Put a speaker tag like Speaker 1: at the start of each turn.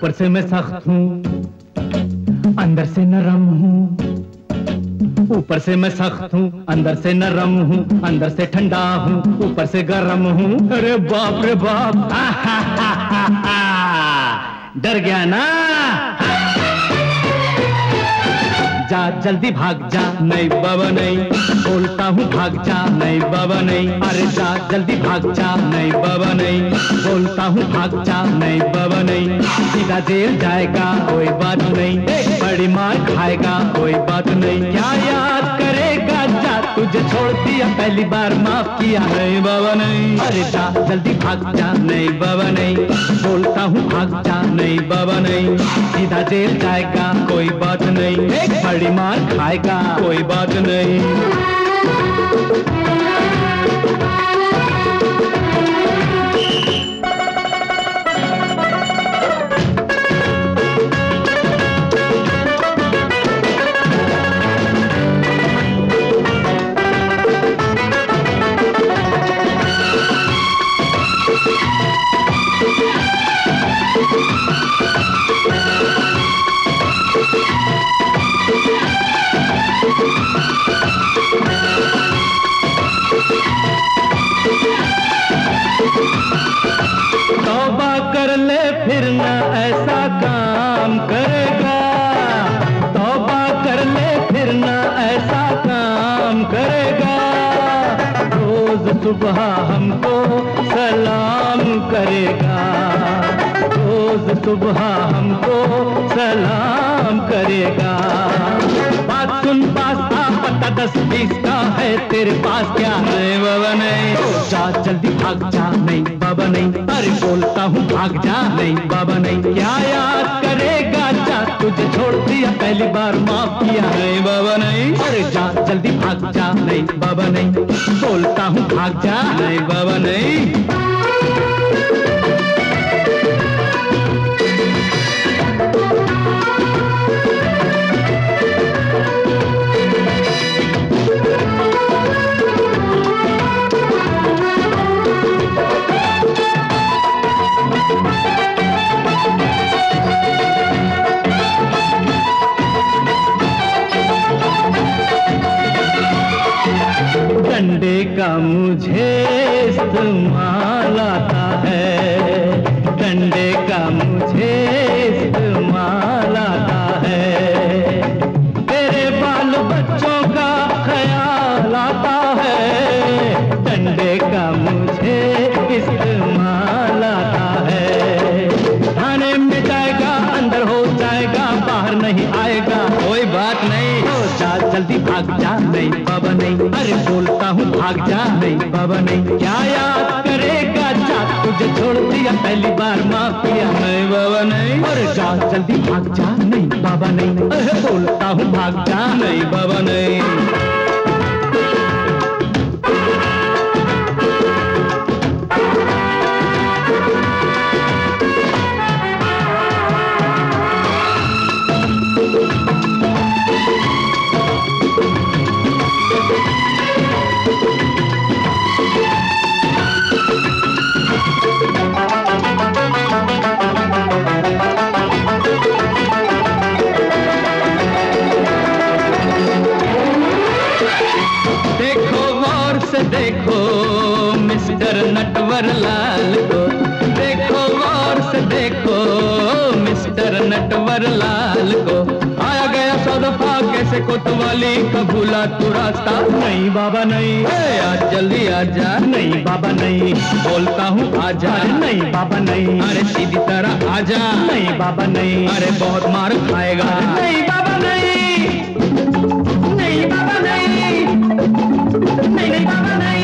Speaker 1: ऊपर से मैं सख्त हूँ, अंदर से नरम हूँ। ऊपर से मैं सख्त हूँ, अंदर से नरम हूँ, अंदर से ठंडा हूँ, ऊपर से गर्म हूँ। अरे बाप रे बाप, डर गया ना? जा जल्दी भाग जा, नहीं बाबा नहीं, बोलता हूँ भाग जा, नहीं बाबा नहीं। अरे जा जल्दी भाग जा, नहीं बाबा नहीं, बोलता हूँ भाग जा, नहीं बाबा नहीं। सीधा जेल जाएगा कोई बात नहीं, बड़ी मार खाएगा कोई बात नहीं। क्या याद करेगा, जा तुझे छोड़ दिया पहली बार माफ किया, नहीं बाबा नहीं। अरे जा जल्दी भाग जा, नहीं बाबा नहीं, बोलता हूँ भाग जा, नहीं बाबा नहीं। सीधा जेल जाएगा कोई बात नहीं, बड़ी मार खाएगा कोई बात नहीं। तौबा कर ले फिर ना ऐसा काम करेगा, तौबा कर ले फिर ना ऐसा काम करेगा। रोज सुबह हमको सलाम करेगा, रोज सुबह हमको सलाम करेगा। बात सुन पास आ, पता 10-20 का है तेरे पास क्या? नहीं बाबा नहीं। जा जल्दी भाग जा, नहीं बाबा नहीं। अरे बोलता हूँ भाग जा, नहीं बाबा नहीं। क्या याद करेगा, जा तुझे छोड़ दिया पहली बार माफ किया, नहीं बाबा नहीं। अरे जा जल्दी भाग जा, नहीं बाबा नहीं, बोलता हूँ भाग जा, नहीं बाबा नहीं। डंडे का मुझे इस्तेमाल आता है, डंडे का मुझे इस्तेमाल आता है। तेरे बाल बच्चों का ख्याल आता है, डंडे का मुझे इस्तेमाल आता है। थाने में जाएगा, अंदर हो जाएगा, बाहर नहीं आएगा, कोई बात नहीं। जा जल्दी भाग जा, नहीं बाबा नहीं। अरे बोलता हूँ भाग जा, नहीं बाबा नहीं। क्या याद करेगा, जा तुझे छोड़ दिया पहली बार माफ किया, नहीं बाबा नहीं। अरे जा जल्दी भाग जा, नहीं बाबा नहीं। अरे बोलता हूँ भाग जा, नहीं बाबा नहीं। देखो मिस्टर नटवर लाल को, देखो गौर से देखो मिस्टर नटवर लाल को। आया गया 100 दफा कैसे कोतवाली का भूला तू रास्ता, नहीं बाबा नहीं। आज जल्दी आजा, नहीं बाबा नहीं। बोलता हूँ आजा, नहीं बाबा नहीं। अरे सीधी तरह आजा, नहीं बाबा नहीं। अरे बहुत मार खाएगा, नहीं बाबा नहीं, नहीं बाबा नहीं, नहीं बाबा नहीं।